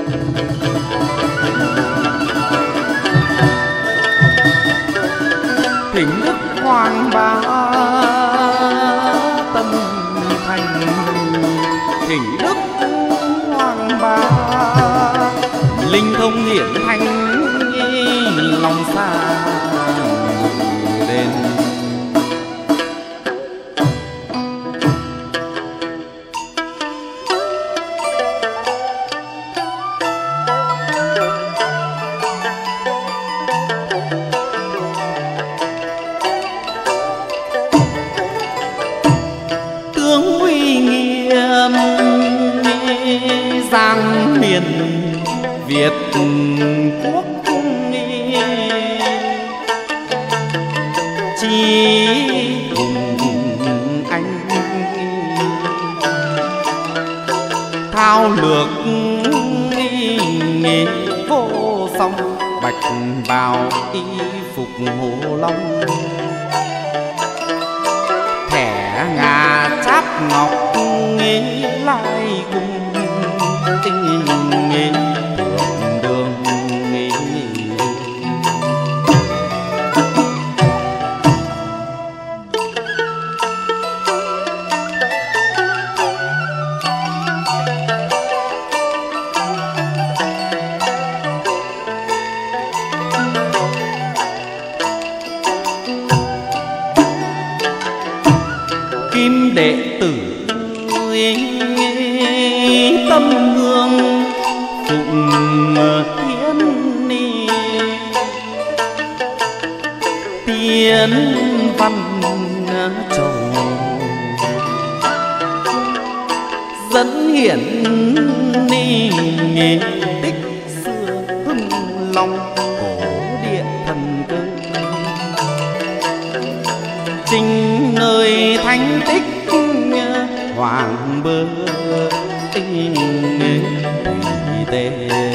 thỉnh đức hoàng bá tâm thành, thỉnh đức hoàng bá linh thông hiển thanh lòng xa lên. Tướng uy nghiêm giang miền Việt quốc chi hùng anh, thao lược vô song, bạch bào y phục hồ long, thẻ ngà cháp ngọc lại cùng tình đường đường. Kim đệ tử tâm hương phụng thiên ni, tiên văn trầu dẫn hiển ni tích xưa hưng long, cổ địa thần cơ trình nơi thánh tích hoàng bờ thủy tề.